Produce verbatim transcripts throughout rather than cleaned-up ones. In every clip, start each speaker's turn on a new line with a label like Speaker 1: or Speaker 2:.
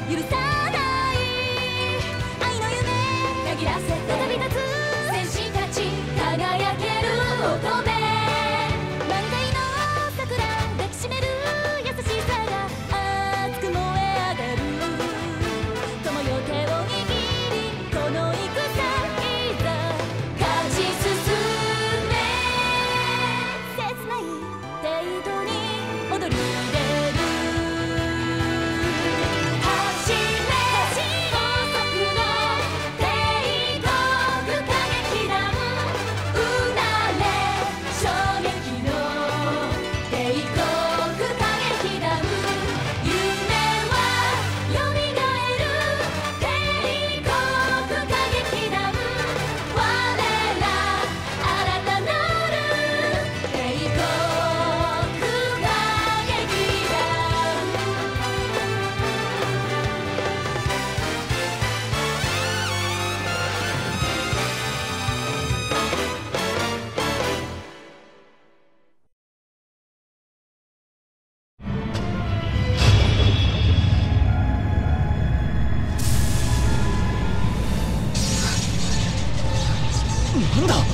Speaker 1: 許さない愛の夢限らせて再び立つ戦士たち輝ける乙女満開の桜抱きしめる優しさが熱く燃え上がる友よ手を握りこの戦いざ勝ち進め切ない程度に踊り出る初め高速の帝国歌劇団うなれ衝撃の帝国歌劇団夢はよみがえる帝国歌劇団我ら新たなる帝国歌劇団
Speaker 2: なんだ。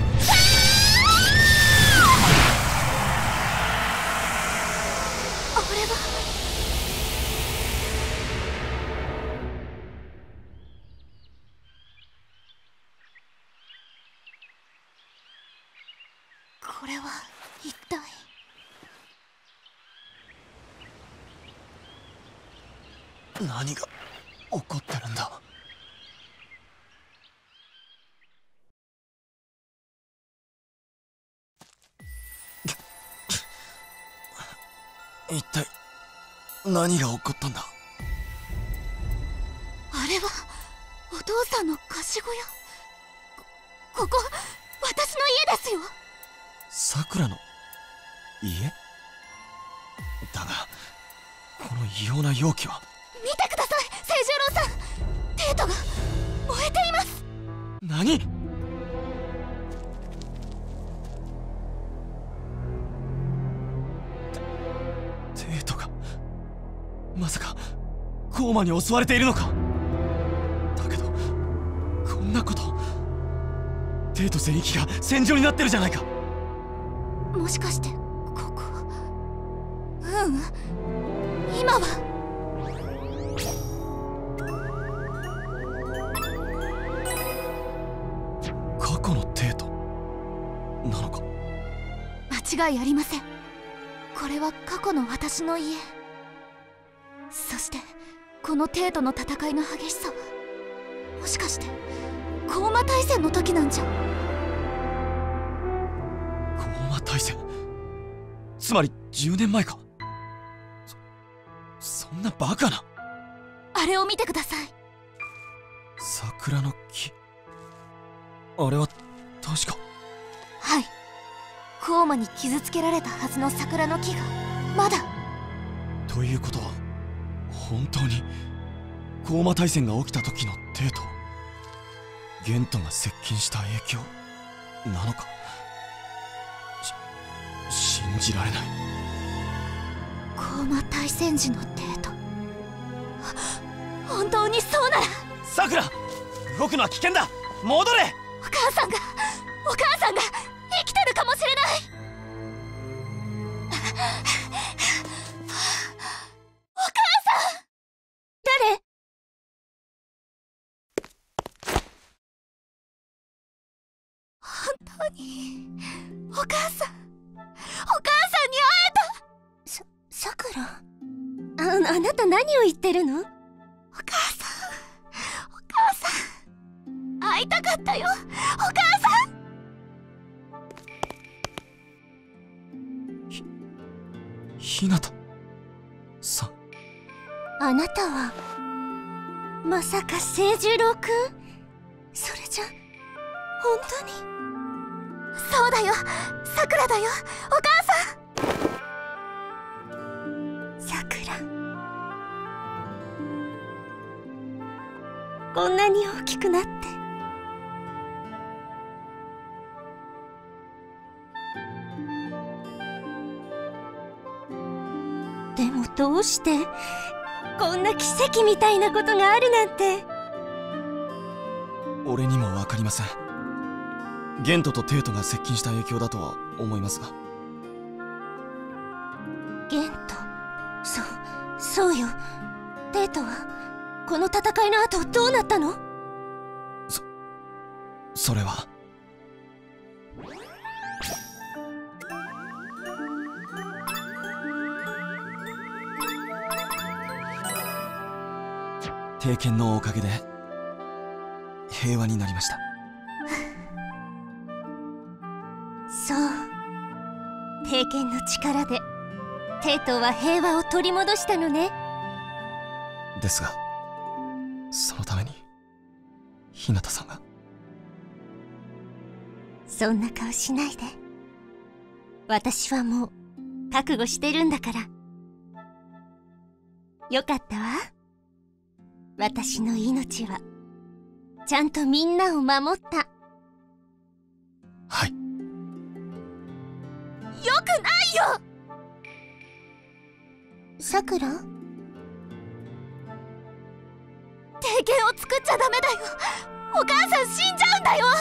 Speaker 1: あれはこれは一体
Speaker 2: 何が起こってるんだ。一体何が起こったんだ。
Speaker 1: あれはお父さんの貸し小屋。こここ私の家ですよ。
Speaker 2: さくらの家だが、この異様な容器は。
Speaker 1: 見てください清十郎さん、テートが燃えています。
Speaker 2: 何。テートがまさかコーマに襲われているのか。だけどこんなこと。テート全域が戦場になってるじゃないか。
Speaker 1: もしかしてここ。ううん今は
Speaker 2: 過去のテートなのか。
Speaker 1: 間違いありません。これは過去の私の家。そしてこのテートの戦いの激しさはもしかしてコーマ大戦の時なんじゃ。
Speaker 2: コーマ大戦、つまりじゅうねんまえか。そそんなバカな。
Speaker 1: あれを見てください。
Speaker 2: 桜の木、あれは確か。
Speaker 1: はい、コーマに傷つけられたはずの桜の木がまだ。
Speaker 2: ということは本当にコーマ大戦が起きた時のテート、ゲントが接近した影響なのか。し信じられない。
Speaker 1: コーマ大戦時のテート、本当にそうなら。
Speaker 2: さくら、動くのは危険だ。戻れ。
Speaker 1: お母さんがお母さんが生きてるかもしれない。お母さん。誰？本当にお母さん、お母さんに会えた。さ、さくら、あ、あなた何を言ってるの？お母さん、お母さん、会いたかったよ、お母さん。
Speaker 2: ひ、ひなたさん。
Speaker 1: あなたはまさか清十郎くん？それじゃ本当に。そうだよ、さくらだよ、お母さん。さくら、こんなに大きくなって。でもどうして
Speaker 3: こんな奇跡みたいなことがあるなんて。
Speaker 2: 俺にも分かりません。ゲントとテイトが接近した影響だとは思いますが。
Speaker 3: ゲント、そうそうよ。テイトはこの戦いの後どうなったの？
Speaker 2: そそれは帝剣のおかげで平和になりました。
Speaker 3: そう、帝剣の力でテイトは平和を取り戻したのね。
Speaker 2: ですがそのために日向さんが。
Speaker 3: そんな顔しないで。私はもう覚悟してるんだから。よかったわ。私の命はちゃんとみんなを守った。
Speaker 2: はい。
Speaker 3: よくないよさくら。帝剣を作っちゃダメだよ。お母さん死んじゃうんだよ。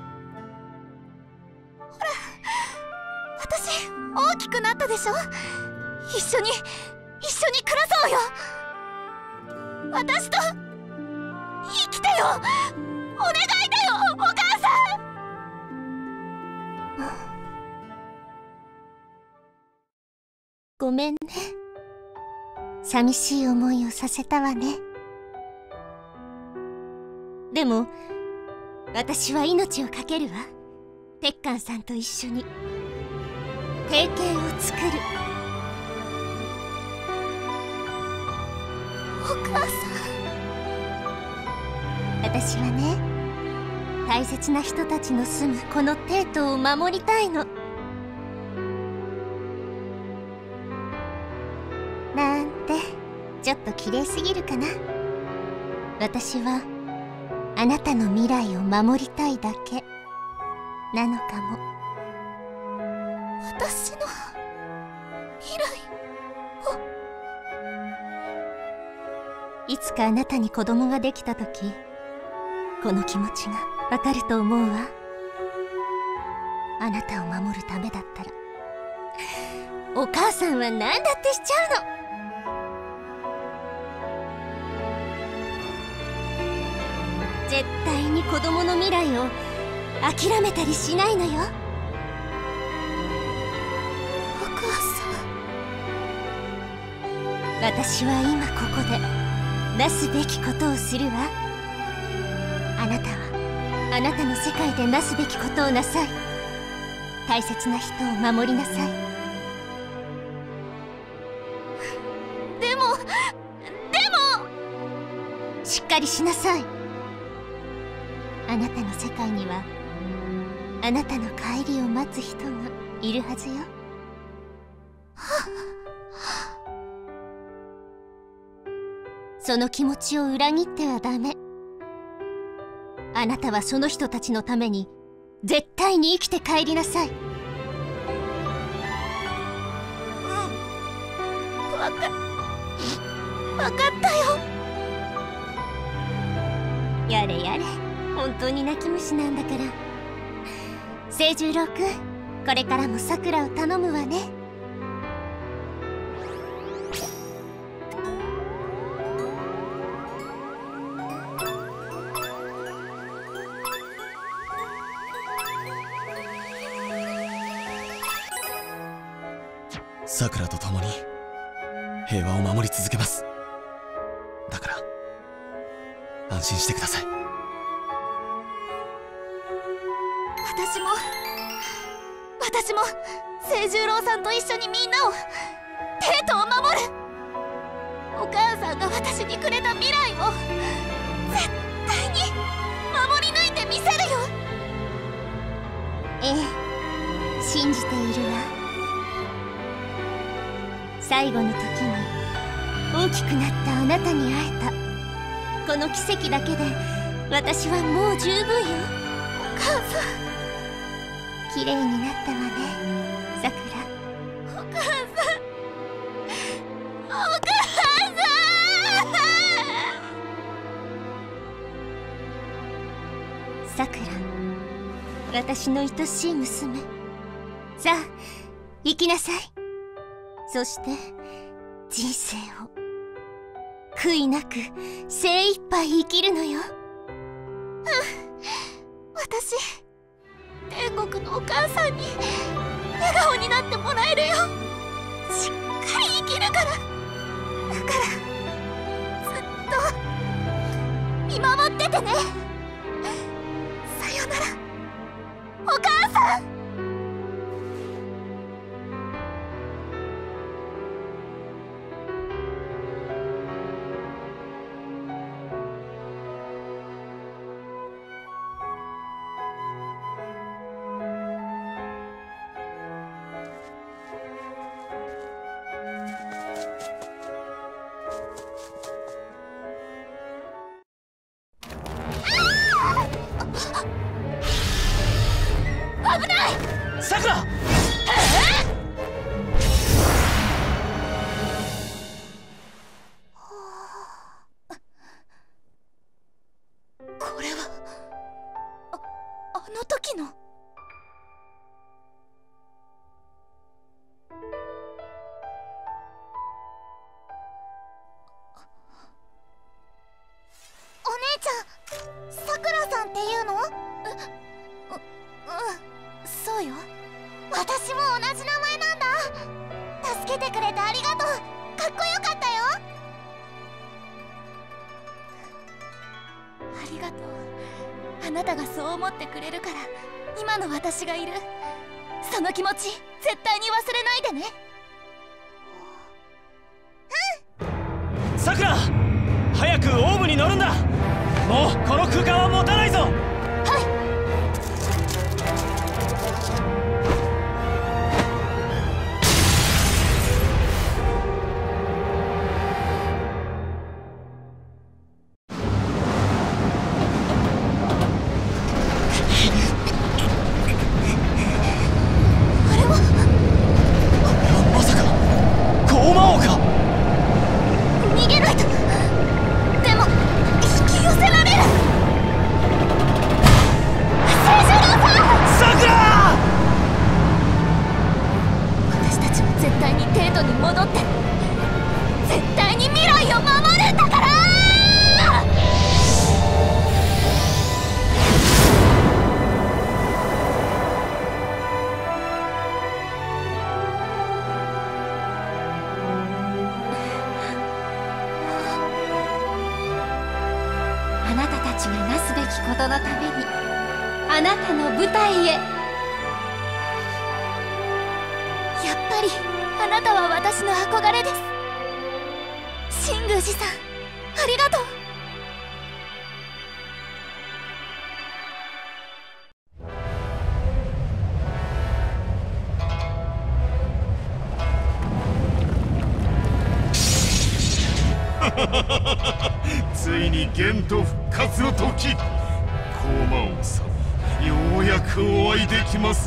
Speaker 3: ほら、私大きくなったでしょ。一緒に一緒に暮らそうよ。私と生きてよ。お願いだよお母さん。ごめんね。寂しい思いをさせたわね。でも私は命を懸けるわ。鉄管さんと一緒に帝剣を作る。お母さん。私はね、大切な人たちの住むこのテイトを守りたいの。なんてちょっと綺麗すぎるかな。私はあなたの未来を守りたいだけなのかも。私の未来を。いつかあなたに子供ができた時、この気持ちがわかると思うわ。あなたを守るためだったらお母さんは何だってしちゃうの。絶対に子供の未来を諦めたりしないのよ。お母さん。私は今ここでなすべきことをするわ。あなたはあなたの世界でなすべきことをなさい。大切な人を守りなさい。でもでもしっかりしなさい。あなたの世界にはあなたの帰りを待つ人がいるはずよ。その気持ちを裏切ってはダメ。あなたはその人たちのために絶対に生きて帰りなさい。うん、わかわかったよ。やれやれ、本当に泣き虫なんだから。清十郎くん、これからもさくらを頼むわね。
Speaker 2: さくらと共に平和を守り続けます。だから安心してください。
Speaker 3: 私も私も清十郎さんと一緒にみんなをテイトを守る。お母さんが私にくれた未来を絶対に守り抜いてみせるよ。ええ、信じているわ。最後の時に大きくなったあなたに会えたこの奇跡だけで私はもう十分よ。お母さん、綺麗になったわね、さくら。お母さん、お母さん。 さくら、私の愛しい娘。さあ生きなさい。そして人生を悔いなく精一杯生きるのよ。うん、私天国のお母さんに笑顔になってもらえるよ。しっかり生きるから。だからずっと見守っててね。さよならお母さん。危ない。
Speaker 2: さくら、
Speaker 3: これはあ、あの時の。お姉ちゃん、さくらさんっていうの？う、う、うん、そうよ。私も同じ名前なんだ。助けてくれてありがとう。かっこよかったよ。ありがとう。あなたがそう思ってくれるから今の私がいる。その気持ち絶対に忘れないでね。
Speaker 2: うん。さくら、早くオーブに乗るんだ。もうこの空間は持たないぞ。
Speaker 3: はい。あなたたちがなすべきことのためにあなたの舞台へ。やっぱりあなたは私の憧れです。神宮寺さん、ありがとう。
Speaker 4: ついに元と復活の時。高魔王様、ようやくお会いできますぞ。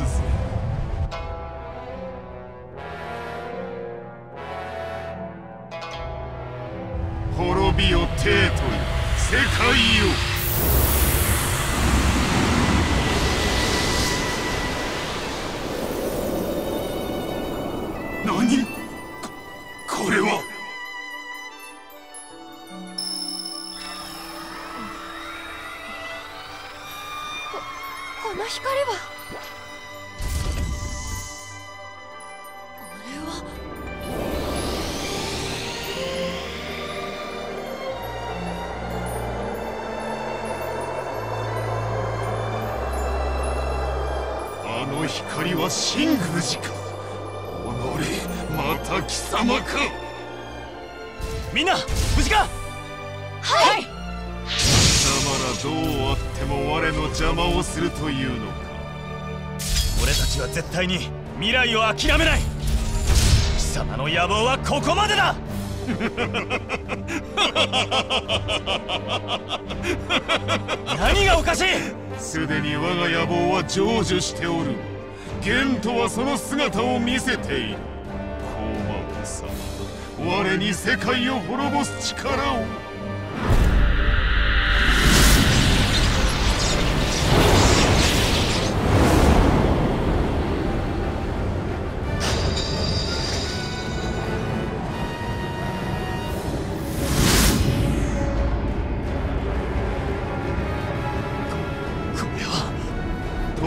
Speaker 4: 滅びよ帝都よ、世界よ。何？こ、これは。
Speaker 3: この光は。あれは。
Speaker 4: あの光は神宮寺か。おのれ、また貴様か。
Speaker 2: みんな無事か。
Speaker 3: はい、はい。
Speaker 4: 貴様らどうあっても我の邪魔をするというのか。
Speaker 2: 俺たちは絶対に未来を諦めない。貴様の野望はここまでだ。何がおかしい。
Speaker 4: すでに我が野望は成就しておる。元とはその姿を見せている。高魔王様、我に世界を滅ぼす力を。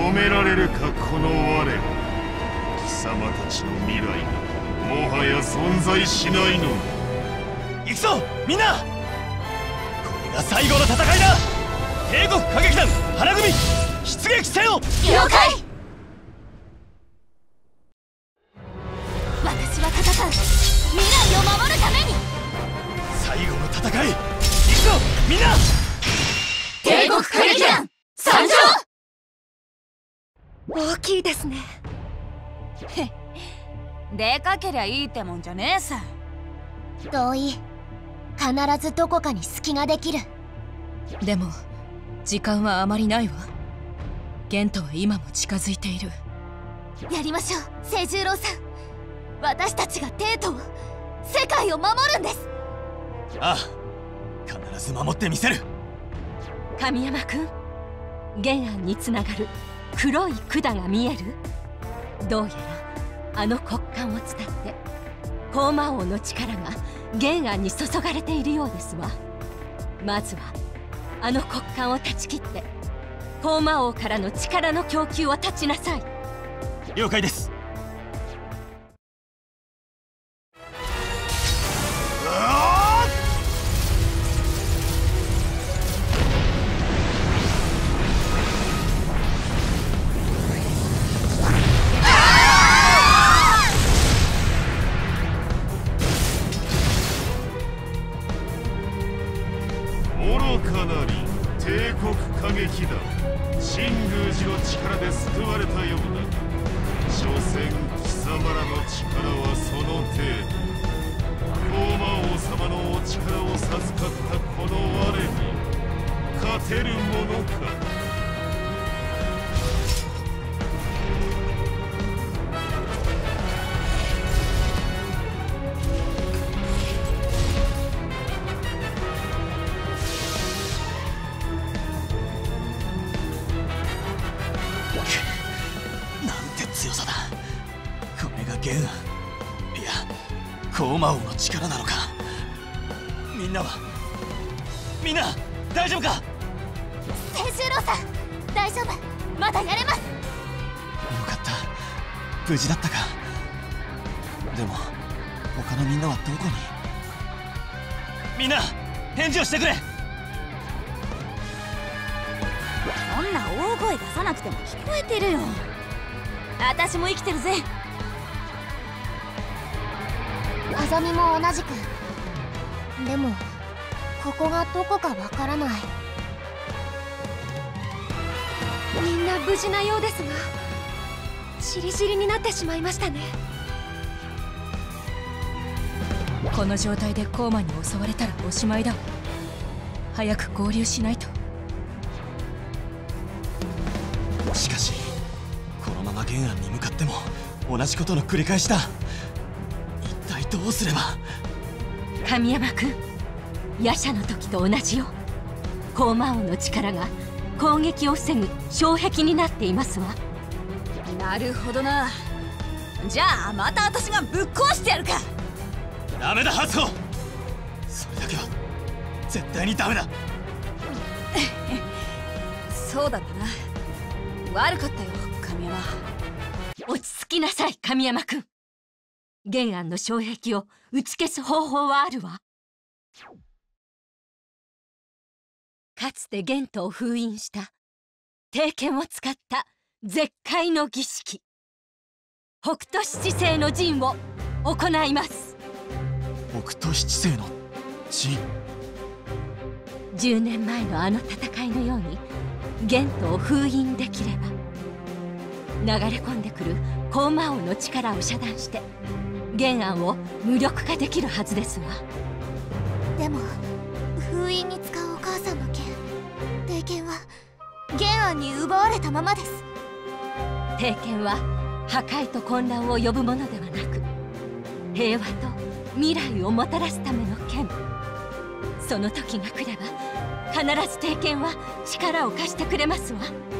Speaker 4: 止められるかこの我ら。貴様たちの未来がもはや存在しないのだ。
Speaker 2: 行くぞみんな。これが最後の戦いだ。帝国歌劇団花組出撃せよ。
Speaker 3: 了解。私は戦う。未来を守るために。
Speaker 2: 最後の戦い行くぞみんな。
Speaker 3: 帝国歌劇団参上。
Speaker 5: 大きいですね。
Speaker 1: へでかけりゃいいってもんじゃねえさ。
Speaker 3: 遠い。必ずどこかに隙ができる。
Speaker 5: でも時間はあまりないわ。ゲントは今も近づいている。
Speaker 3: やりましょう清十郎さん。私たちが帝都を、世界を守るんです。
Speaker 2: ああ、必ず守ってみせる。
Speaker 5: 神山君、玄安につながる黒い管が見える。どうやらあの骨幹を伝って高魔王の力が玄安に注がれているようですわ。まずはあの骨幹を断ち切って高魔王からの力の供給を断ちなさい。
Speaker 2: 了解です。
Speaker 4: 愚かなり帝国歌劇団新宮寺の力で救われたようだが、所詮貴様らの力はその程度。高魔王様のお力を授かったこの我に勝てるものか。
Speaker 2: 強さだ。これが玄安、いや高魔王の力なのか。みんなはみんな大丈夫か。
Speaker 3: 清十郎さん大丈夫、まだやれます。
Speaker 2: よかった、無事だったか。でも他のみんなはどこに。みんな返事をしてくれ。
Speaker 1: そんな大声出さなくても聞こえてるよ。私も生きてるぜ。
Speaker 3: あざみも同じく。でもここがどこかわからない。
Speaker 5: みんな無事なようですが、しりしりになってしまいましたね。この状態でコーマに襲われたらおしまいだわ。早く合流しないと。
Speaker 2: しかしこのまま玄安に向かっても同じことの繰り返しだ。一体どうすれば。
Speaker 5: 神山君、夜叉の時と同じよ。高魔王の力が攻撃を防ぐ障壁になっていますわ。
Speaker 1: なるほどな。じゃあまた私がぶっ壊してやるか。
Speaker 2: ダメだハツコ、それだけは絶対にダメだ。
Speaker 1: そうだったな、悪かったよ神山。
Speaker 5: 落ち着きなさい神山君。玄安の障壁を打ち消す方法はあるわ。かつて玄都を封印した帝剣を使った絶海の儀式、北斗七星の陣を行います。
Speaker 2: 北斗七星の陣。
Speaker 5: じゅうねんまえのあの戦いのように玄都を封印できれば、流れ込んでくる高魔王の力を遮断して玄安を無力化できるはずですわ。
Speaker 3: でも封印に使うお母さんの剣、帝剣は玄安に奪われたままです。
Speaker 5: 帝剣は破壊と混乱を呼ぶものではなく、平和と未来をもたらすための剣。その時が来れば必ず帝剣は力を貸してくれますわ。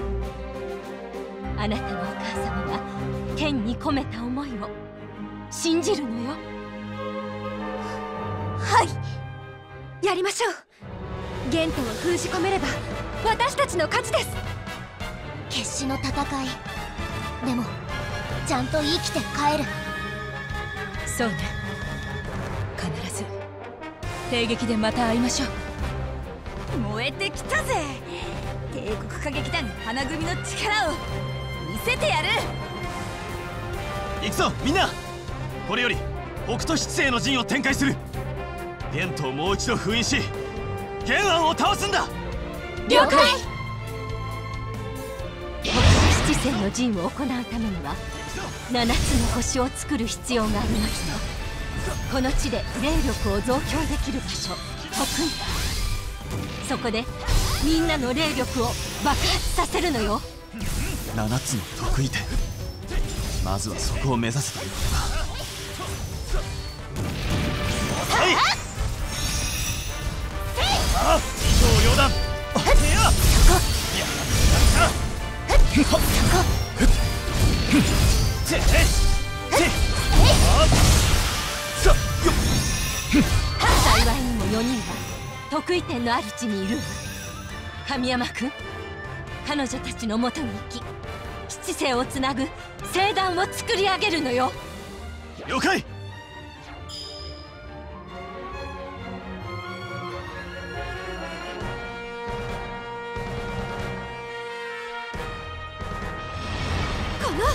Speaker 5: あなたのお母様が剣に込めた思いを信じるのよ。
Speaker 3: はい、
Speaker 5: やりましょう。玄都を封じ込めれば私たちの勝ちです。
Speaker 3: 決死の戦いでもちゃんと生きて帰る。
Speaker 5: そうね、必ず帝劇でまた会いましょう。
Speaker 1: 燃えてきたぜ。帝国歌劇団花組の力を見せてやる。
Speaker 2: 行くぞみんな。これより北斗七星の陣を展開する。玄斗をもう一度封印し玄安を倒すんだ。
Speaker 3: 了解。
Speaker 5: 北斗七星の陣を行うためにはななつの星を作る必要がありますよ。この地で霊力を増強できる場所、得意。そこでみんなの霊力を爆発させるのよ。
Speaker 2: ななつの得意点、まずはそこを目指すということか。はいさあ伊藤両断いや
Speaker 3: そこ
Speaker 2: やったそこてててあさよ
Speaker 5: 幸いにもよにんが得意点のある地にいるわ。神山君、彼女たちのもとに行き七星をつなぐ聖壇を作り上げるのよ。
Speaker 2: 了解。
Speaker 3: この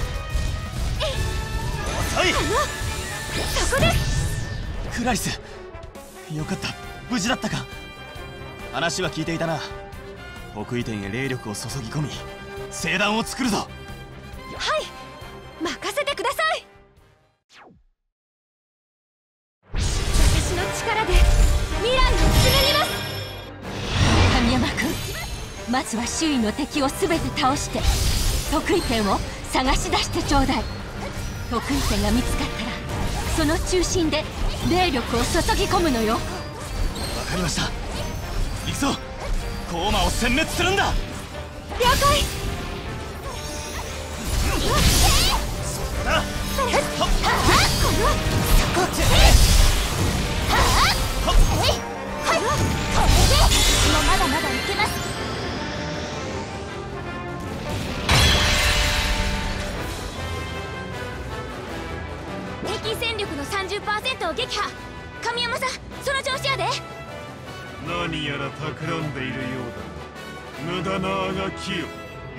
Speaker 2: はい
Speaker 3: そこです。
Speaker 2: クラリス、よかった、無事だったか。話は聞いていたな。得意点へ霊力を注ぎ込み聖壇を作るぞ。
Speaker 1: はい、任せてください。私の力で未来を紡ぎます。
Speaker 5: 神山君、まずは周囲の敵を全て倒して得意点を探し出してちょうだい。得意点が見つかったらその中心で霊力を注ぎ込むのよ。
Speaker 2: わかりました。行くぞ。コーマを殲滅するんだ。
Speaker 1: 了解。
Speaker 2: そこだ。
Speaker 3: このそこえいはい、これで私もまだまだいけます。
Speaker 1: 敵戦力の さんじゅっパーセント を撃破。神山さん、その調子やで。
Speaker 4: 何やら企んでいるようだ。無駄なあがきよ。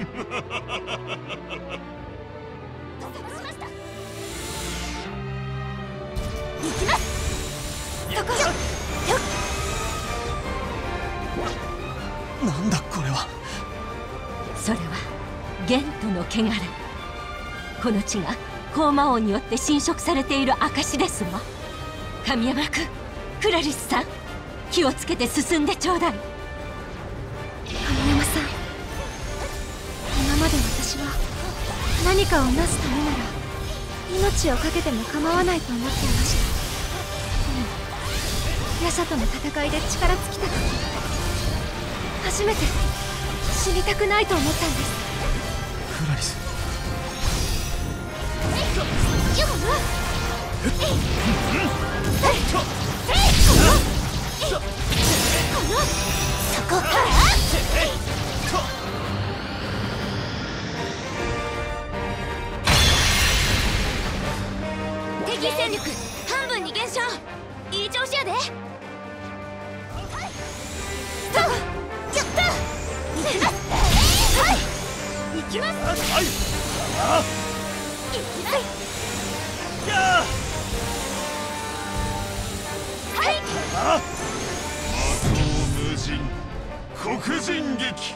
Speaker 3: しました。行きます。そこよよっ。
Speaker 2: なんだこれは。
Speaker 5: それは玄斗の汚れ。この地が高魔王によって侵食されている証ですわ。神山君、クラリスさん、気をつけて進んでちょうだい。
Speaker 1: 神山さん、今まで私は何かを成すためなら命を懸けても構わないと思っていました。でも夜叉との戦いで力尽きた時、初めて死にたくないと思ったんです。
Speaker 2: クラリス、
Speaker 3: よっこのそこ
Speaker 1: 敵戦力半分に減少。いい調子やで。
Speaker 3: やった行きます。はい行きます。
Speaker 2: はいあ
Speaker 3: 行きます
Speaker 2: や
Speaker 3: はい
Speaker 2: あ
Speaker 4: 魔刀無尽黒人劇。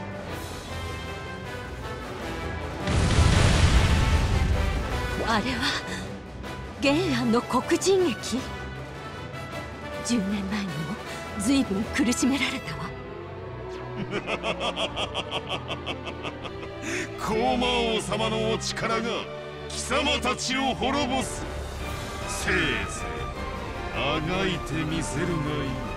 Speaker 5: あれは玄安の黒人劇。じゅうねんまえにも随分苦しめられたわ。
Speaker 4: 高魔王様のお力が貴様たちを滅ぼす。せいぜいあがいてみせるがいい。
Speaker 1: も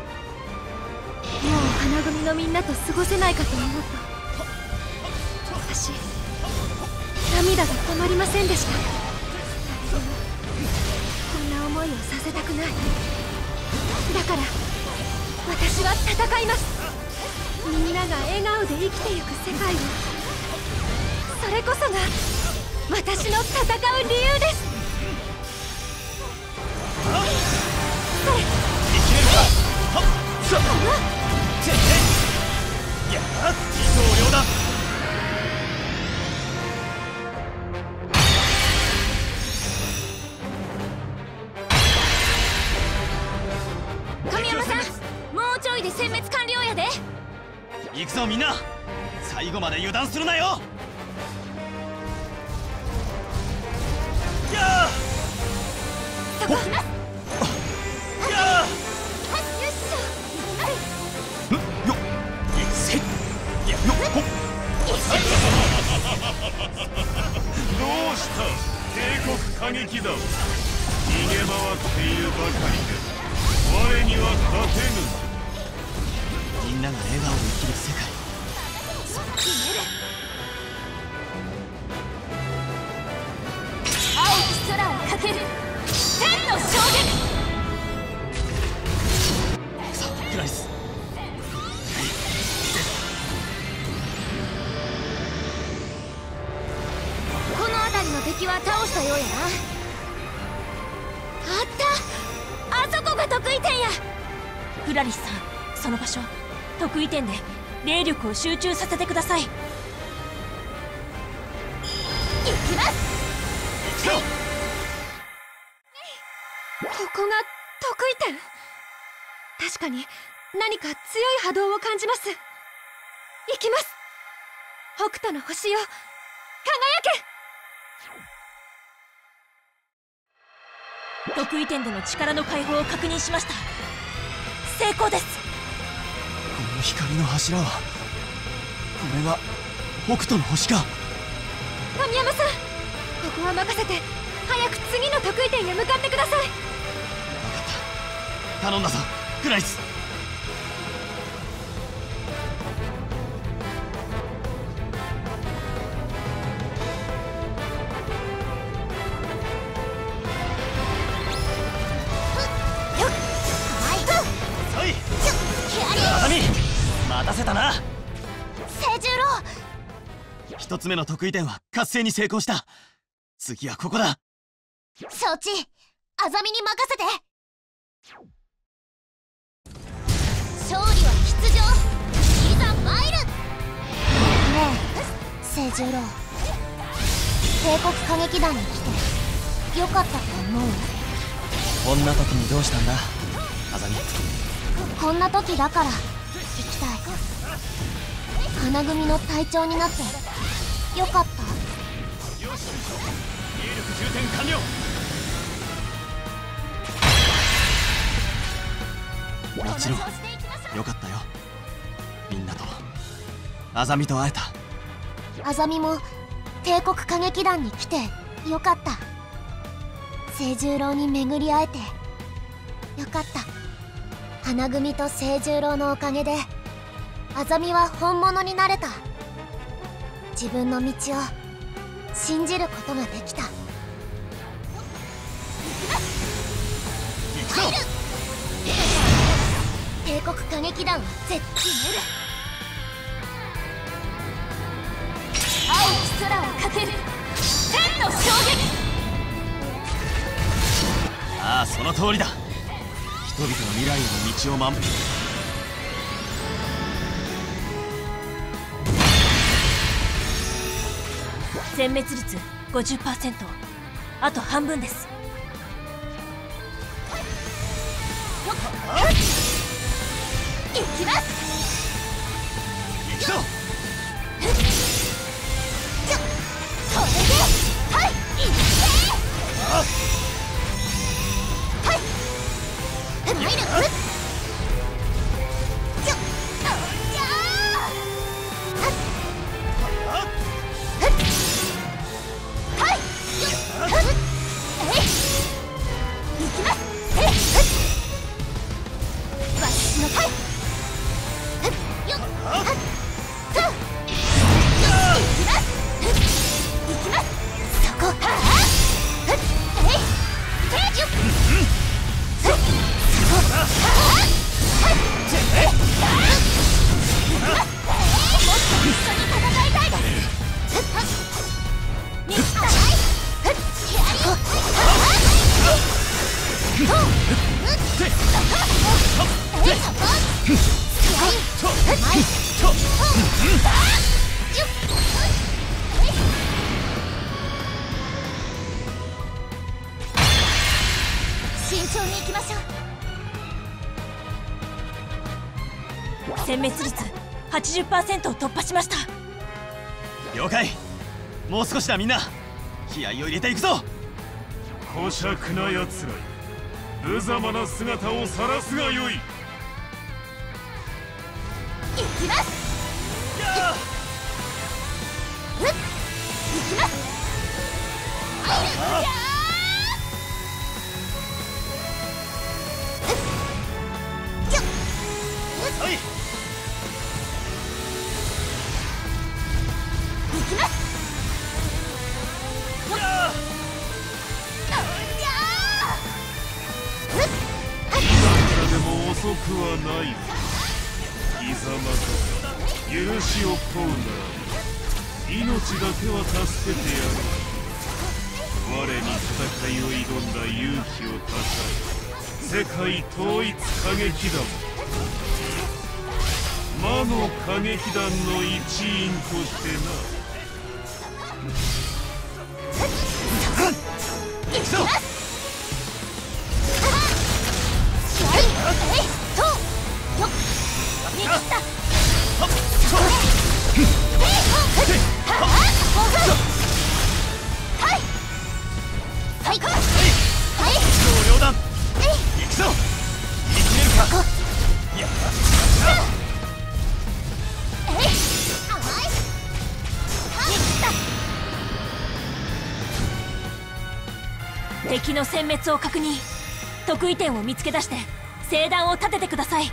Speaker 1: う花組のみんなと過ごせないかと思うと私、涙が止まりませんでした。誰にもこんな思いをさせたくない。だから私は戦います。みんなが笑顔で生きてゆく世界を。
Speaker 5: それこそが私の戦う理由です。
Speaker 2: 生きれるか。はっさてえやっ自動量だ。
Speaker 5: 神山さん、もうちょいで殲滅完了やで。
Speaker 2: 行くぞみんな、最後まで油断するなよ。やー
Speaker 5: そこ来ます。
Speaker 2: やー
Speaker 5: はい、よっしょ。
Speaker 2: んよっせいやよっほっ
Speaker 4: どうした帝国歌劇団、逃げ回っているばかりで我には勝てぬ。
Speaker 2: みんなが笑顔で生きる世界、
Speaker 3: 青き空をかける天の衝撃。
Speaker 2: さあクラリス、
Speaker 3: この辺りの敵は倒したようやな。
Speaker 5: あった、あそこが得意点や。クラリスさん、その場所得意点で霊力を集中させてください。
Speaker 3: 行きます。
Speaker 5: ここが得意点。確かに何か強い波動を感じます。行きます。北斗の星よ、輝け。得意点での力の解放を確認しました。成功です。
Speaker 2: この光の柱は、これが北斗の星か。
Speaker 5: 神山さん、ここは任せて早く次の得意点へ向かってください。
Speaker 2: 分かった、頼んだぞクラリス。そいあざみ、待たせたな。
Speaker 3: 清十郎、
Speaker 2: 一つ目の得意点は活性に成功した。次はここだ。
Speaker 3: 承知。あざみに任せて。勝利は必定。いざ参る。ねえ清十郎、帝国歌劇団に来てよかったと思う？
Speaker 2: こんな時にどうしたんだあざみ。
Speaker 3: こんな時だから行きたい。花組の隊長になってよかった。
Speaker 2: よし、霊力充填完了。もちろんよかったよ。みんなとあざみと会えた。
Speaker 3: あざみも帝国歌劇団に来てよかった。清十郎に巡り会えてよかった。花組と清十郎のおかげであざみは本物になれた。自分の道を信じることができた。
Speaker 2: 行くぞ。
Speaker 3: 帝国歌劇団は絶決める。青き空をかける天の衝撃。
Speaker 2: ああ、その通りだ。人々の未来への道を守る。
Speaker 5: 全滅率 ごじゅっパーセント、 あと半分です。
Speaker 3: 行きます。
Speaker 2: 行くぞ。
Speaker 3: これではい行ってはい参る。ちょっおっじゃあはいよっえい行きます。えい私のはい慎重に行きましょう。
Speaker 1: 殲滅率 はちじゅっパーセント を突破しました。
Speaker 2: 了解。もう少しだみんな、気合を入れていくぞ。
Speaker 4: 小尺なやつら、無様な姿を晒すがよい。
Speaker 3: 行きます。うっ、行きます。はい、
Speaker 2: はい。
Speaker 3: 行きます。
Speaker 4: でも遅くはない。貴様が許しを請うなら命だけは助けてやる。我に戦いを挑んだ勇気をたたえ世界統一歌劇団、魔の歌劇団の一員としてな。
Speaker 2: 行くぞ。両断。行くぞ。生きれるか。いや。
Speaker 1: 敵の殲滅を確認。得意点を見つけ出して聖弾を立ててください。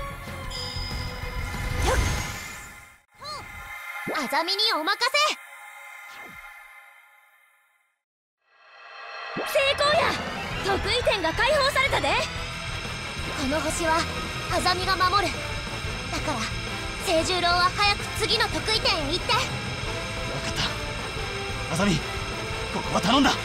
Speaker 3: あざみにお任せ。
Speaker 1: 成功や。得意点が解放されたで。
Speaker 3: この星はあざみが守る。だから清十郎は早く次の得意点へ行って。
Speaker 2: 分かった。あざみ、ここは頼んだ。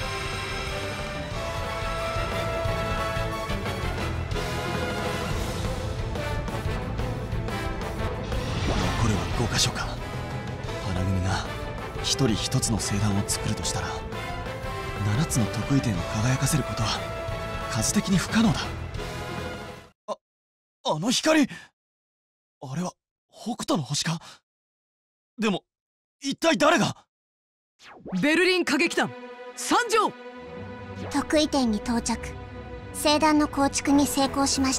Speaker 2: 残るはごかしょか。花組が一人一つの星団を作るとしたら、七つの得意点を輝かせることは数的に不可能だ。あ、あの光、あれは北斗の星か。でも一体誰が。
Speaker 6: ベルリン歌劇団参上。
Speaker 3: 得意点に到着。星団の構築に成功しました。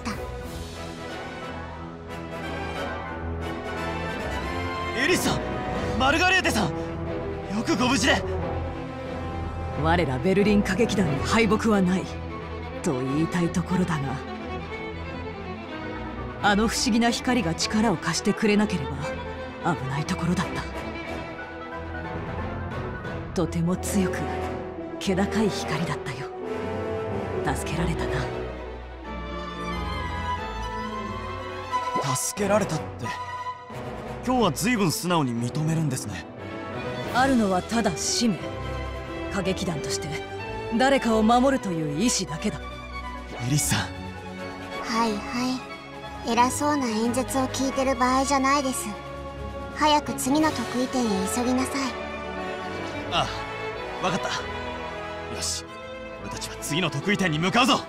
Speaker 2: エリスさん、マルガレーテさん、よくご無事で。
Speaker 6: 我らベルリン歌劇団に敗北はないと言いたいところだが、あの不思議な光が力を貸してくれなければ危ないところだった。とても強く気高い光だったよ。助けられたな。
Speaker 2: 助けられたって、今日は随分素直に認めるんですね。
Speaker 6: あるのはただ使命。歌劇団として誰かを守るという意志だけだ。
Speaker 2: エリスさん。
Speaker 3: はいはい、偉そうな演説を聞いてる場合じゃないです。早く次の得意点へ急ぎなさい。
Speaker 2: ああ、分かった。よし、俺たちは次の得意点に向かうぞ。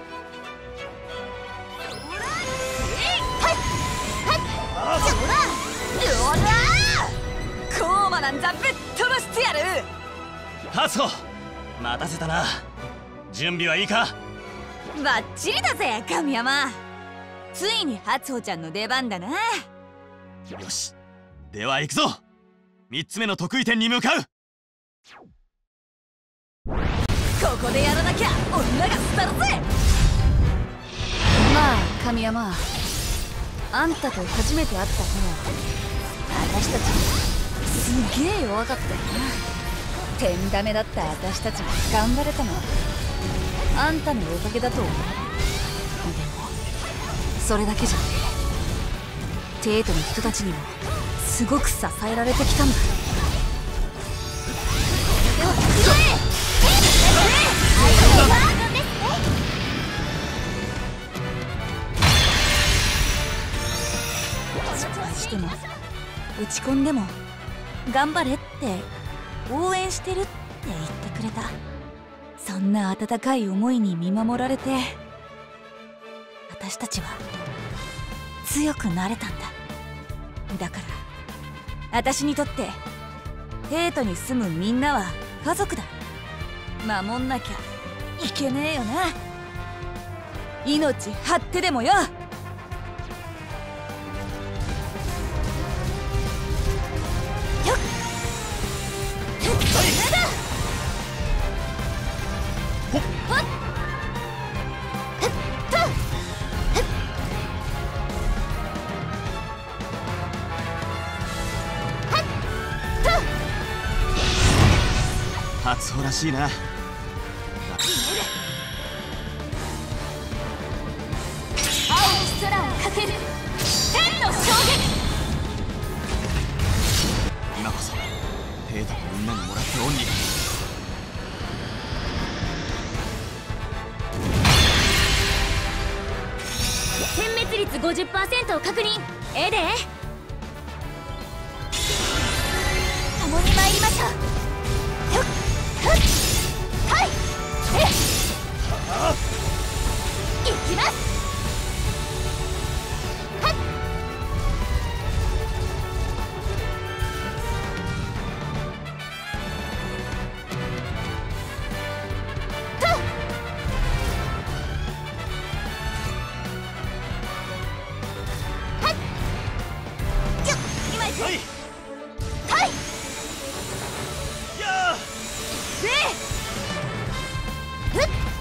Speaker 6: コーマなんざぶっ飛ばしてやる。
Speaker 2: ハツホ、待たせたな。準備はいいか。
Speaker 7: バッチリだぜ神山。ついにハツホちゃんの出番だな。
Speaker 2: よし、では行くぞ。三つ目の得意点に向かう。
Speaker 7: ここでやらなきゃ女が廃るぜ。まあ神山、あんたと初めて会った頃、私たちすげえ弱かったよな。天ダメだった私たちが頑張れたのはあんたのおかげだと思う。でもそれだけじゃねえ。帝都の人たちにもすごく支えられてきたんだ。ではしても落ち込んでも頑張れって応援してるって言ってくれた。そんな温かい思いに見守られて私たちは強くなれたんだ。だから私にとって帝都に住むみんなは家族だ。守んなきゃいけねえよな。命張ってでもよ。
Speaker 2: 初穂らしいな。
Speaker 3: 青い空をかける天の衝撃。
Speaker 2: 今こそ帝都のみんなにもらって恩に。
Speaker 3: 点滅率 ごじゅっパーセント を確認。ええで共に参りましょう。ふっふっはいえっいきます。はっとはっよっ今行く。
Speaker 2: はい
Speaker 3: はい
Speaker 2: やあ
Speaker 3: せいふっ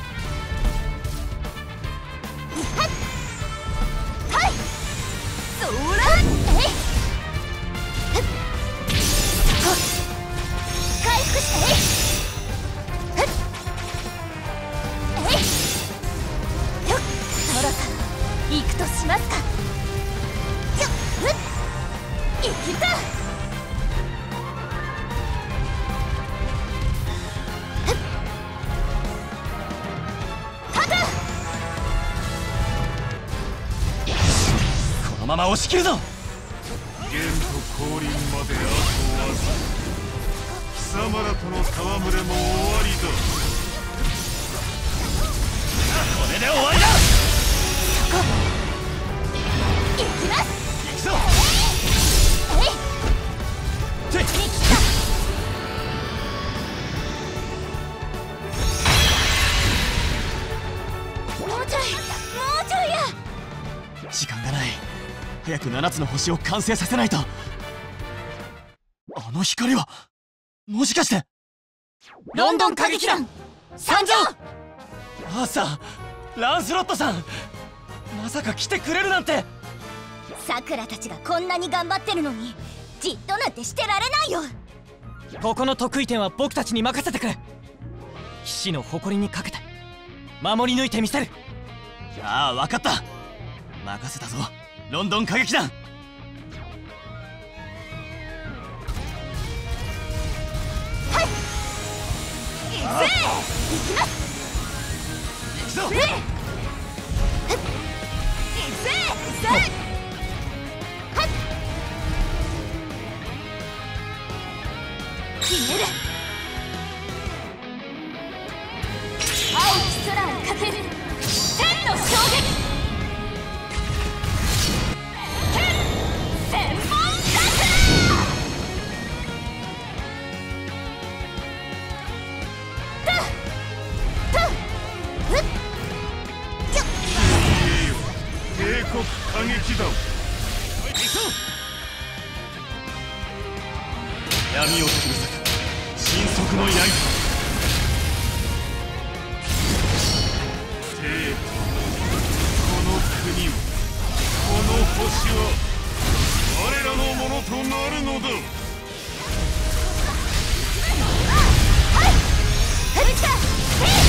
Speaker 3: はっはいそらえいふっほっ回復してえいふっえいよっそろそろ行くとしますか。よっふっ行きた
Speaker 2: このまま押し切るぞ。
Speaker 4: 玄と降臨まであとわずか。貴様らとの戯れも終わりだ。
Speaker 2: これで終わりだ。
Speaker 3: 行きます
Speaker 2: 行くぞ。
Speaker 3: えい
Speaker 2: てっ
Speaker 3: に来たもうちょいもうちょいや。
Speaker 2: 時間がない。早くななつの星を完成させないと。あの光はもしかして
Speaker 3: ロンドン歌劇団参上。
Speaker 2: アーサー、ランスロットさん、まさか来てくれるなんて。
Speaker 3: さくらたちがこんなに頑張ってるのにじっとなんてしてられないよ。
Speaker 8: ここの得意点は僕たちに任せてくれ。騎士の誇りにかけて守り抜いてみせる。
Speaker 2: ああ、分かった。任せたぞ、ロンドン歌劇団。
Speaker 3: 行きます
Speaker 2: 行くぞ。
Speaker 3: せい行くぜせいはっ決める。青き空をかける天の衝撃。天千本桜。たたふっよっ
Speaker 4: いいよ帝国歌劇団。
Speaker 2: 闇を切り裂く神速の刃。
Speaker 4: 帝都、この国を、この星は我らのものとなるのだ。
Speaker 3: ふっきたせい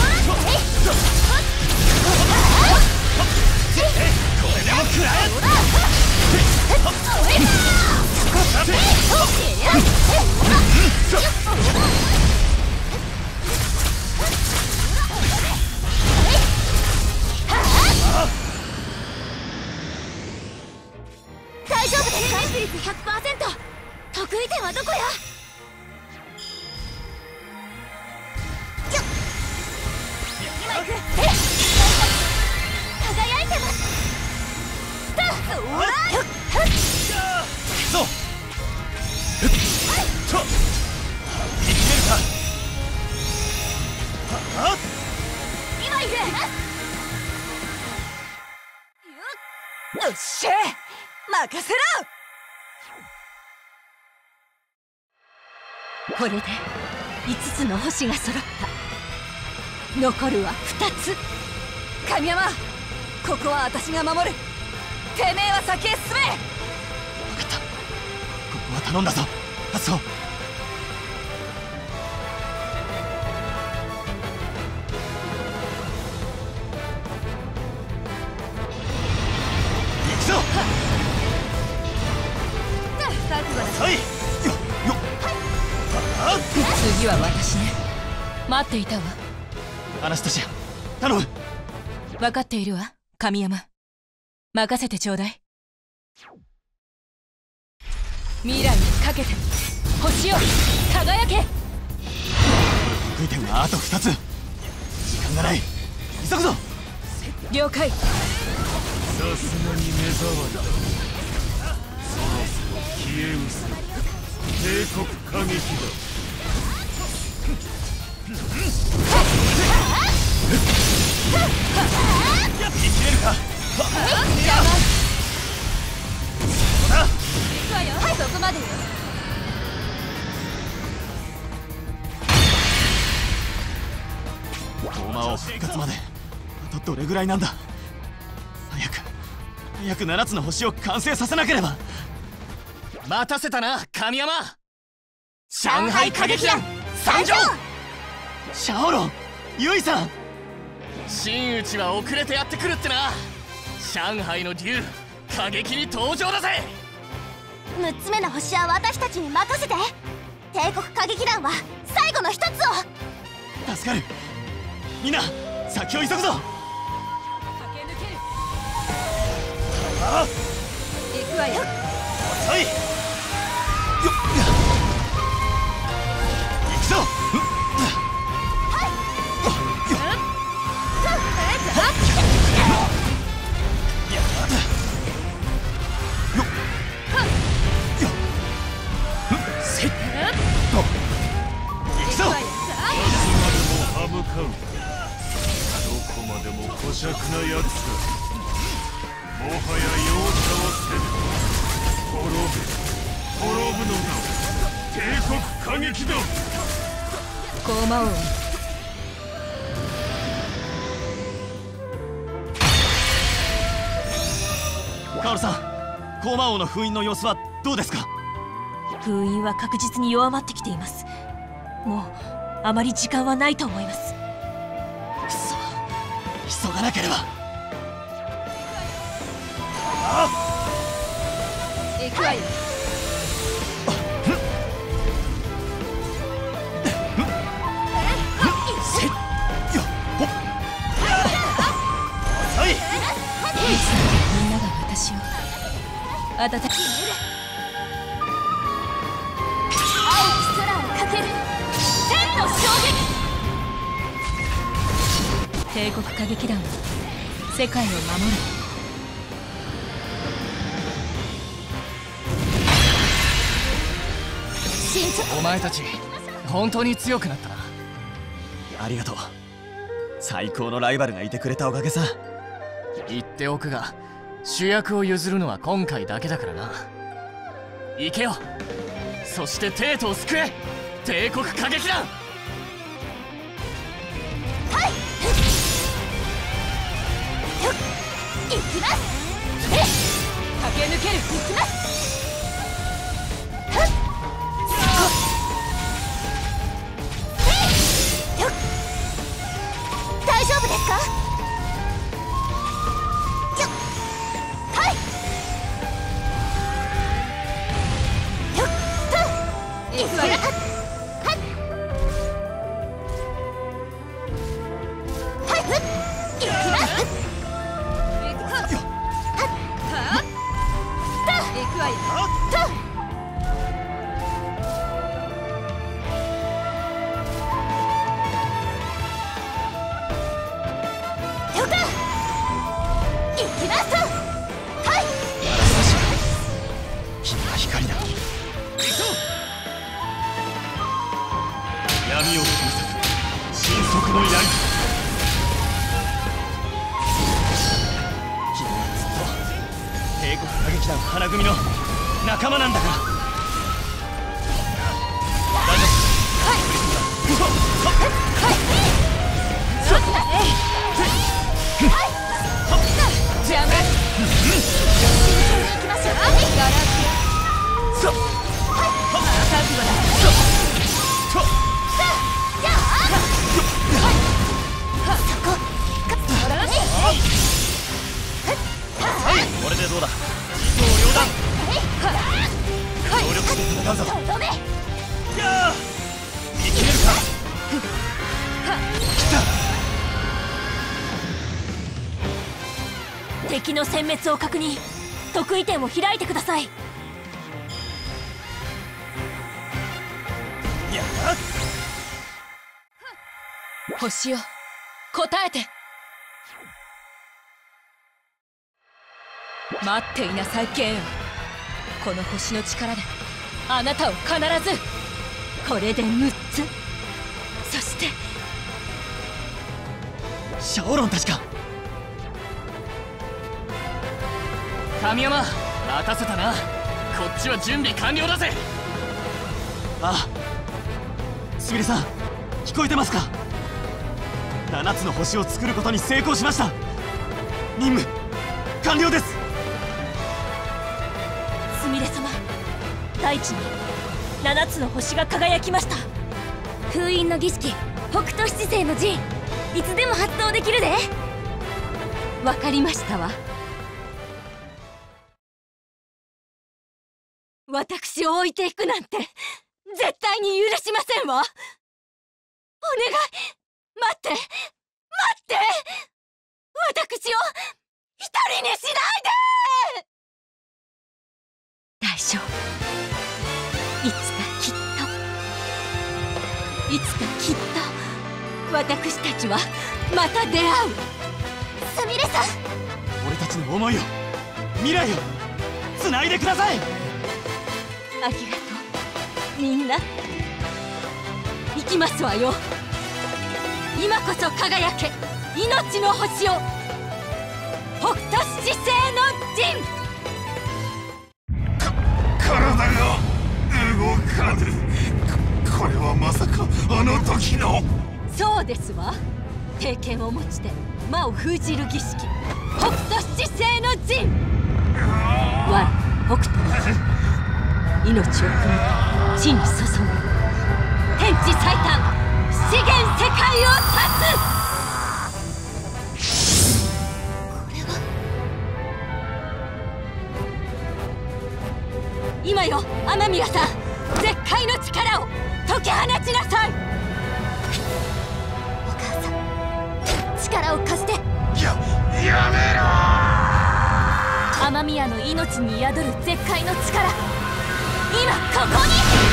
Speaker 2: これでも食らえ。
Speaker 3: 大丈夫です。 ひゃくパーセント。 得意点はどこや。今行く。輝いてます。おら
Speaker 2: そうちょ生きれるか。はっ
Speaker 3: 今行く。
Speaker 6: よっしゃ任せろ。
Speaker 5: これでいつつの星が揃った。残るはふたつ。
Speaker 6: 神山、ここは私が守る。てめえは先へ進め。
Speaker 2: 分かった。ここは頼んだぞハツオ。行くぞ。
Speaker 6: 覚悟だ。
Speaker 2: はいよよあっ
Speaker 6: 次は私ね。待っていたわ。
Speaker 2: アナスタシア頼む。
Speaker 6: 分かっているわ神山。任せてちょうだい。未来にかけて星よ輝け。
Speaker 2: 得意点はあとふたつ。時間がない。急ぐぞ。
Speaker 6: 了解。
Speaker 4: さすがに目障りだ。そろそろ消え失せ帝国歌劇だ。
Speaker 2: 生きれるか。
Speaker 6: 邪魔。
Speaker 2: そうだ。
Speaker 3: 行くわよ。はい、そこまでよ。
Speaker 2: コマ王復活まであとどれぐらいなんだ。早く早くななつの星を完成させなければ。
Speaker 8: 待たせたな神山。
Speaker 3: 上海歌劇団参上。
Speaker 2: シャオロン、ユイさん。
Speaker 8: 真打ちは遅れてやってくるってな。上海の竜歌劇に登場だぜ。
Speaker 3: むっつめの星は私たちに任せて。帝国歌劇団は最後の一つを。
Speaker 2: 助かる。みんな先を急ぐぞ。
Speaker 6: 駆け抜ける。
Speaker 2: あ
Speaker 6: 行くわよ。
Speaker 2: 遅いよっ行くぞ。
Speaker 4: 歯向かう。どこまでも小尺なやつか。もはや容赦はせぬ。滅ぶ滅ぶのだ帝国歌劇団。
Speaker 6: 高魔王。
Speaker 2: カオルさん、コーマ王の封印の様子はどうですか。
Speaker 6: 封印は確実に弱まってきています。もうあまり時間はないと思います。
Speaker 2: くそ、急がなければ。あ
Speaker 6: 行くわよ。
Speaker 2: せっよほっ遅い。
Speaker 6: みんなが私を温かく。
Speaker 3: 青き空をかける天の衝撃。
Speaker 6: 帝国歌劇団は世界を守る。
Speaker 3: 慎重。
Speaker 8: お前たち本当に強くなったな。
Speaker 2: ありがとう。最高のライバルがいてくれたおかげさ。
Speaker 8: 言っておくが主役を譲るのは今回だけだからな。行けよ。そして帝都を救え帝国歌劇団。
Speaker 3: はい行きます。
Speaker 6: 駆け抜ける。
Speaker 3: 行きます。大丈夫ですか。はい行くわよ。はいはい行きます。
Speaker 6: 行くわよ。
Speaker 2: 君は光だ。闇を封殺神速の槍。君はずっと帝国歌劇団花組の仲間なんだから。大丈夫。はい
Speaker 7: 邪魔。行きますよ。ガラスよ。覚悟だ。
Speaker 2: これでどうだ。一刀両断。協力して戦うぞ。いやー見切れるか。来
Speaker 5: た。敵の殲滅を確認。得意点を開いてください。
Speaker 2: や
Speaker 5: っ星よ、答えて。待っていなさいゲン。この星の力であなたを必ず。これでむっつ。そして
Speaker 2: シャオロンたちか。
Speaker 8: 神山、待たせたな。こっちは準備完了だぜ。
Speaker 2: ああ、すみれさん聞こえてますか。ななつの星を作ることに成功しました。任務完了です。
Speaker 5: すみれ様、大地にななつの星が輝きました。
Speaker 3: 封印の儀式、北斗七星の陣、いつでも発動できるで。
Speaker 5: わかりましたわ。私を置いていくなんて絶対に許しませんわ。お願い、待って待って、私を一人にしないで。大丈夫。いつかきっといつかきっと私たちはまた出会う。
Speaker 3: すみれさん、
Speaker 2: 俺たちの思いを、未来をつないでください。
Speaker 5: ありがとうみんな。行きますわよ。今こそ輝け命の星を。北斗七星の陣。
Speaker 4: 体が動かぬ。こ、これはまさかあの時の。
Speaker 5: そうですわ。帝剣を用いて魔を封じる儀式、北斗七星の陣。我北斗の命を込めて地に注ぐ天地最短資源世界を断つ。これは今よ、雨宮さん、絶海の力を解き放ちなさい。
Speaker 3: お母さん、力を貸して。
Speaker 4: や、やめろ。
Speaker 3: 雨宮の命に宿る絶海の力、今ここに。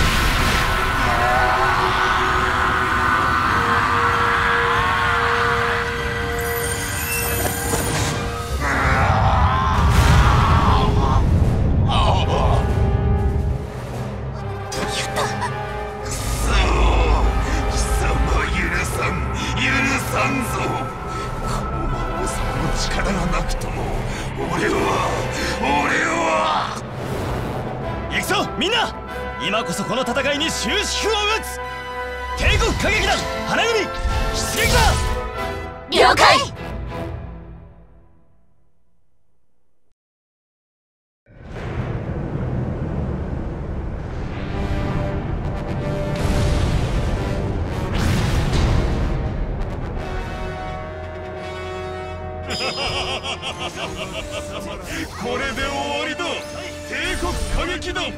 Speaker 4: 力がなくとも俺は俺は
Speaker 2: 行くぞみんな。今こそこの戦いに終止符を打つ。帝国歌劇団花組出撃だ。
Speaker 3: 了解。
Speaker 4: これで終わりだ。帝国歌劇団。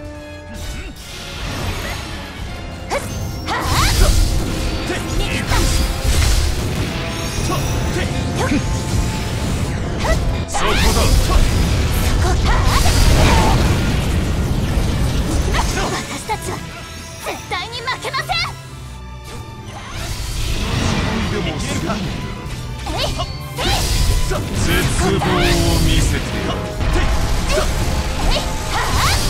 Speaker 4: そこだ。
Speaker 3: 私たちは絶対に負けません。
Speaker 4: でもすぐ
Speaker 3: えい
Speaker 4: 絶望を見せてやる。
Speaker 3: えいはあ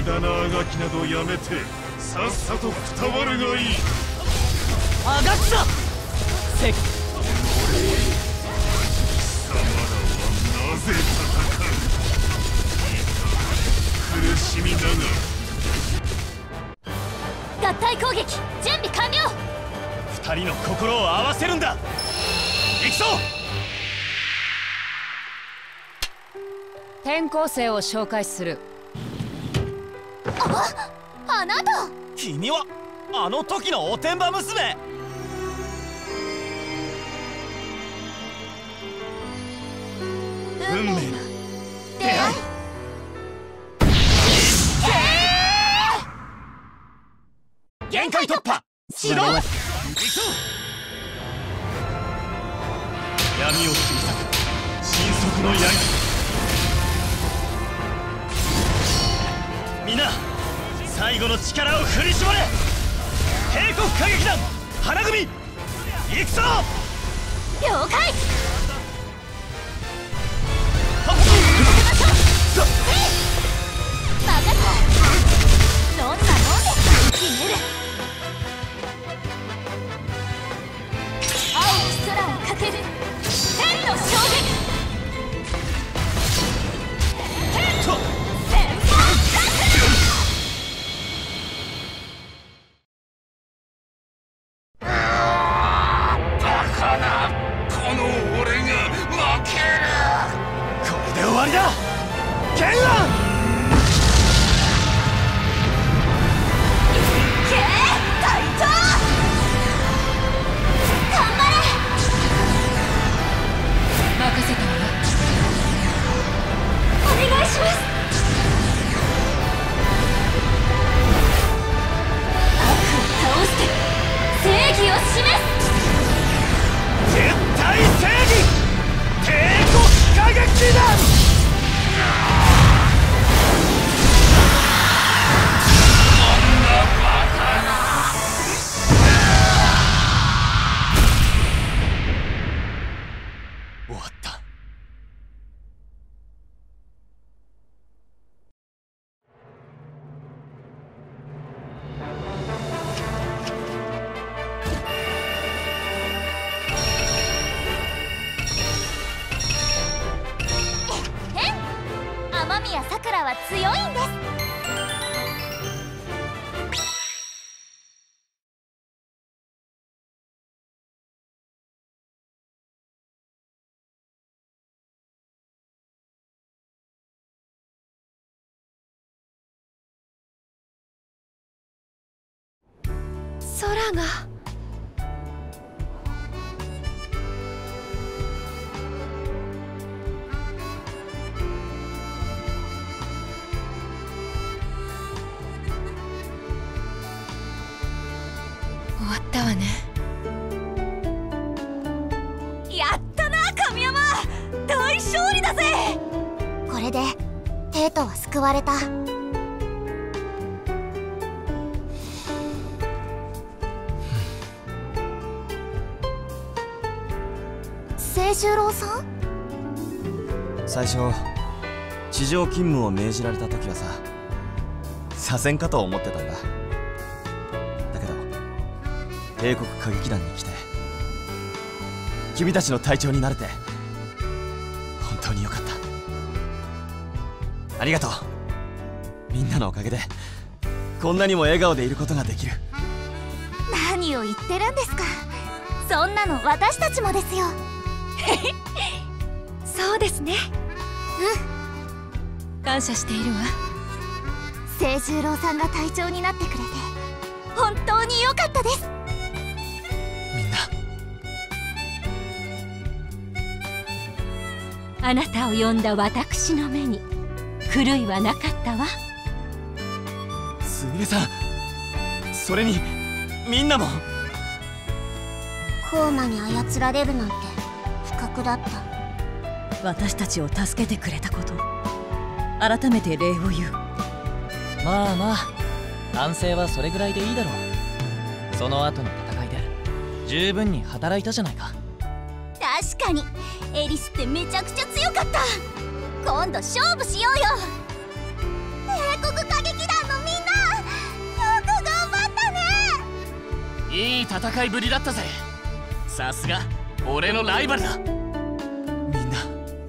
Speaker 4: 駄なあがきなどやめてさっさとくたばるがいい。
Speaker 2: あがきだせっ
Speaker 4: 貴様らはなぜ戦う。いいか、苦しみながら
Speaker 3: 合体攻撃準備完了。
Speaker 2: 二人の心を合わせるんだ。行くぞ。
Speaker 7: 転校生を紹介する。
Speaker 3: あ、あなた。
Speaker 2: 君はあの時のおてんば娘。運命の出会い。限界突破始動。行くぞ。闇を切り裂く神速の刃。みんな最後の力を振り絞れ。帝国歌劇団花組行くぞ。
Speaker 3: 了解。任せた。どんなもんで決める。青き空を駆ける天の衝撃。天と旋風
Speaker 4: バカな、この俺が負ける。
Speaker 2: これで終わりだ。剣案。
Speaker 7: 任せたわ。
Speaker 3: お願いします。悪を倒して正義を示す。
Speaker 2: 絶対正義帝国歌劇団。終わった。
Speaker 3: えっ、雨宮さくらは強いんです。
Speaker 5: 空が終わったわね。
Speaker 3: やったな神山、大勝利だぜ。これでテイトは救われた。清十郎さん。
Speaker 2: 最初地上勤務を命じられた時はさ、左遷かと思ってたんだ。だけど帝国歌劇団に来て君たちの隊長になれて本当によかった。ありがとう。みんなのおかげでこんなにも笑顔でいることができる。
Speaker 3: 何を言ってるんですか。そんなの私たちもですよ。
Speaker 5: そうですね。
Speaker 3: うん、
Speaker 5: 感謝しているわ。
Speaker 3: 清十郎さんが隊長になってくれて本当に良かったです。
Speaker 2: みんな
Speaker 5: あなたを呼んだ私の目に狂いはなかったわ。
Speaker 2: すみれさん、それにみんなも。
Speaker 3: コーマに操られるなんて不覚だった。
Speaker 6: 私たちを助けてくれたこと、改めて礼を言う。
Speaker 9: まあまあ、反省はそれぐらいでいいだろう。その後の戦いで十分に働いたじゃないか。
Speaker 3: 確かにエリスってめちゃくちゃ強かった。今度勝負しようよ。帝国歌劇団
Speaker 8: いい戦いぶりだったぜ。さすが俺のライバルだ。
Speaker 2: みんな、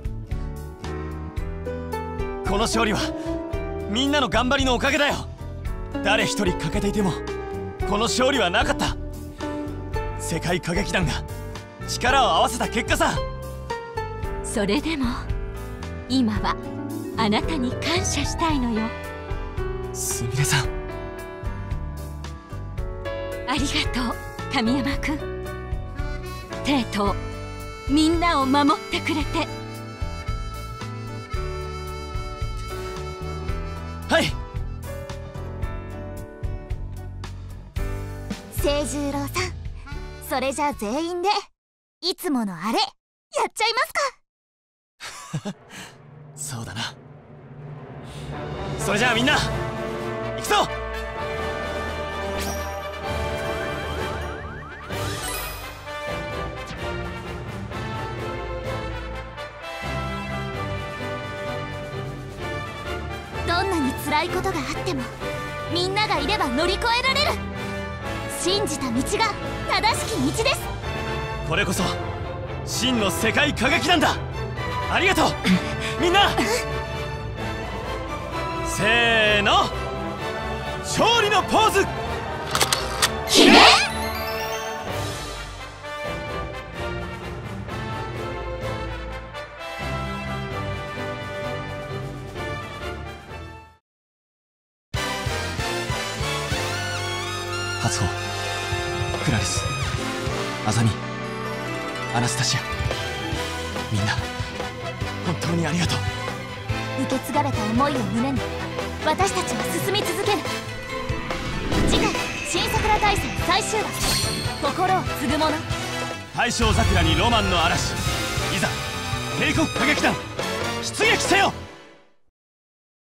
Speaker 2: この勝利はみんなの頑張りのおかげだよ。誰一人欠けていてもこの勝利はなかった。世界歌劇団が力を合わせた結果さ。
Speaker 5: それでも今はあなたに感謝したいのよ。
Speaker 2: すみれさん、
Speaker 5: ありがとう神山くん。テイトみんなを守ってくれて。
Speaker 2: はい。
Speaker 3: 清十郎さん、それじゃあ全員でいつものあれやっちゃいますか。
Speaker 2: そうだな。それじゃあみんな行くぞ。
Speaker 3: どんなに辛いことがあってもみんながいれば乗り越えられる。信じた道が正しき道です。
Speaker 2: これこそ真の世界歌劇団だ。ありがとうみんな。せーの、勝利のポーズ決め。初穂、クラリス、アザミ、アナスタシア、みんな本当にありがとう。
Speaker 3: 受け継がれた思いを胸に私たちは進み続ける。次回新桜大戦最終話、心を継ぐ者。
Speaker 2: 大正桜にロマンの嵐、いざ帝国歌劇団出撃せよ。